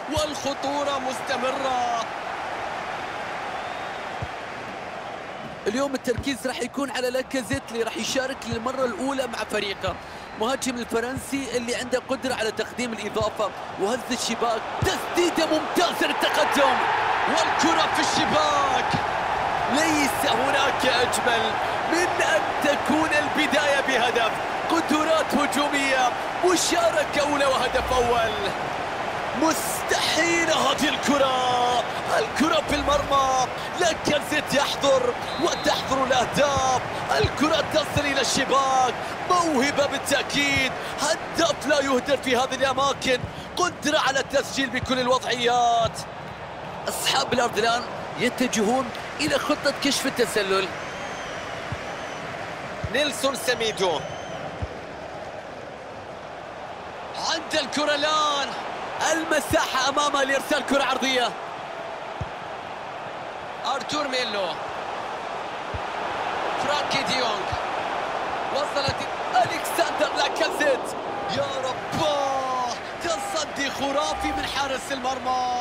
والخطورة مستمرة. اليوم التركيز راح يكون على لاكازيت اللي راح يشارك للمرة الأولى مع فريقه، مهاجم الفرنسي اللي عنده قدرة على تقديم الإضافة وهز الشباك. تسديدة ممتازة للتقدم والكرة في الشباك. ليس هناك أجمل من أن تكون البداية بهدف. قدرات هجومية، مشاركة أولى وهدف أول. مستحيل هذه الكرة في المرمى. لاكازيت يحضر وتحضر الأهداف. الكرة تصل إلى الشباك، موهبة بالتأكيد. هداف لا يهدر في هذه الأماكن، قدرة على التسجيل بكل الوضعيات. أصحاب الأرض الآن يتجهون إلى خطة كشف التسلل. نيلسون سميدو عند الكرة الآن، المساحة أمامه لإرسال كرة عرضية. أرتور ميلو، فرانكي ديونغ، وصلت ألكسندر لاكازيت. يا رباه، تصدي خرافي من حارس المرمى.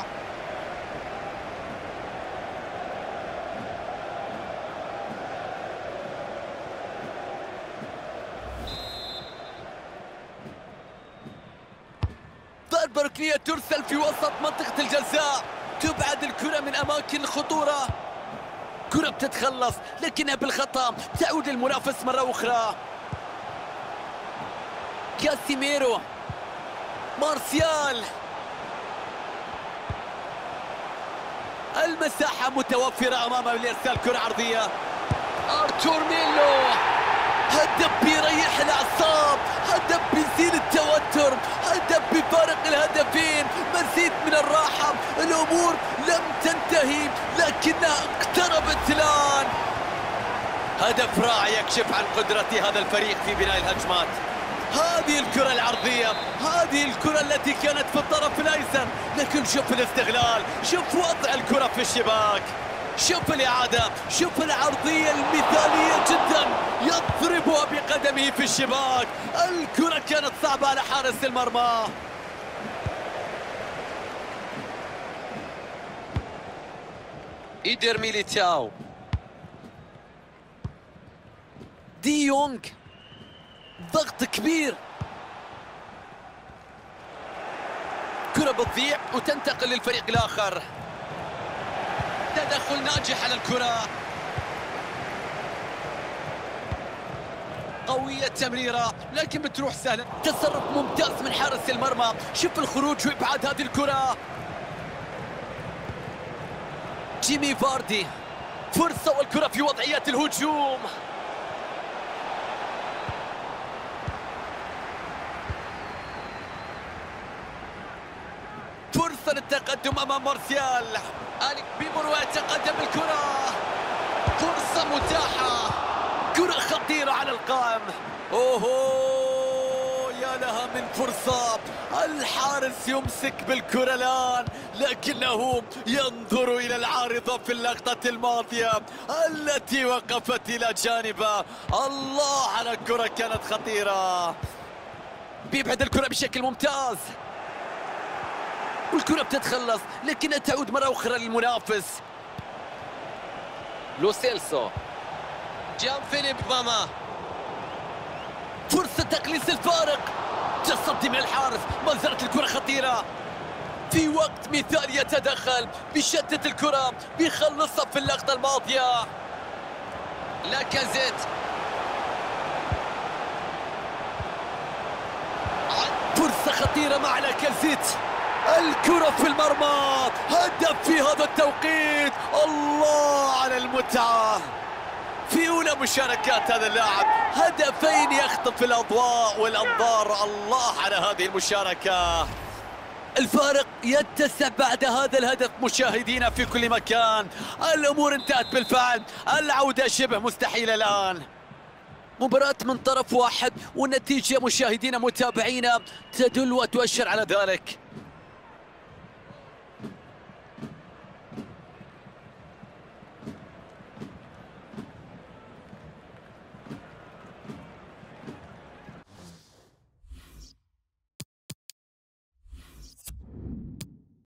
ضربة ركنية ترسل في وسط منطقة الجزاء، تبعد الكرة من أماكن الخطورة. كرة بتتخلص لكنها بالخطأ، تعود للمنافس مرة أخرى. كاسيميرو، مارسيال، المساحة متوفرة أمامه لإرسال كرة عرضية. أرتور ميلو، هدف بيريح الأعصاب، هدف بيزيل التوتر، هدف بفارق الهدفين، مزيد من الراحة. الأمور لم تنتهي لكنها اقتربت الآن. هدف رائع يكشف عن قدرة هذا الفريق في بناء الهجمات. هذه الكرة العرضية، هذه الكرة التي كانت في الطرف الأيسر، لكن شوف الاستغلال، شوف وضع الكرة في الشباك، شوف الإعادة، شوف العرضية المثالية جدا، يضربها بقدمه في الشباك. الكرة كانت صعبة على حارس المرمى. إيدر ميليتاو، دي يونغ، ضغط كبير. كرة بتضيع وتنتقل للفريق الآخر. تدخل ناجح على الكرة، قوية التمريرة لكن بتروح سهلة. تصرف ممتاز من حارس المرمى. شوف الخروج وإبعاد هذه الكرة. جيمي فاردي، فرصة والكرة في وضعيات الهجوم. فرصة للتقدم أمام مارسيال. بمروءة يتقدم الكرة، فرصة متاحة، كرة خطيرة على القائم. أوهو، يا لها من فرصة. الحارس يمسك بالكرة الآن لكنه ينظر إلى العارضة في اللقطة الماضية التي وقفت إلى جانبه. الله على الكرة، كانت خطيرة. بيبعد الكرة بشكل ممتاز، والكرة بتتخلص لكنها تعود مرة أخرى للمنافس. لوسيلسو، جان فيليب ماما، فرصة تقليص الفارق. تصدي من الحارس، ما زالت الكرة خطيرة. في وقت مثالي يتدخل، بيشتت الكرة، بيخلصها في اللقطة الماضية. لاكازيت، فرصة خطيرة مع لاكازيت. الكرة في المرمى، هدف في هذا التوقيت. الله على المتعة في أولى مشاركات هذا اللاعب، هدفين يخطف الأضواء والأنظار. الله على هذه المشاركة. الفارق يتسع بعد هذا الهدف مشاهدينا في كل مكان. الأمور انتهت بالفعل، العودة شبه مستحيلة الآن. مباراة من طرف واحد، والنتيجة مشاهدينا متابعينا تدل وتؤشر على ذلك.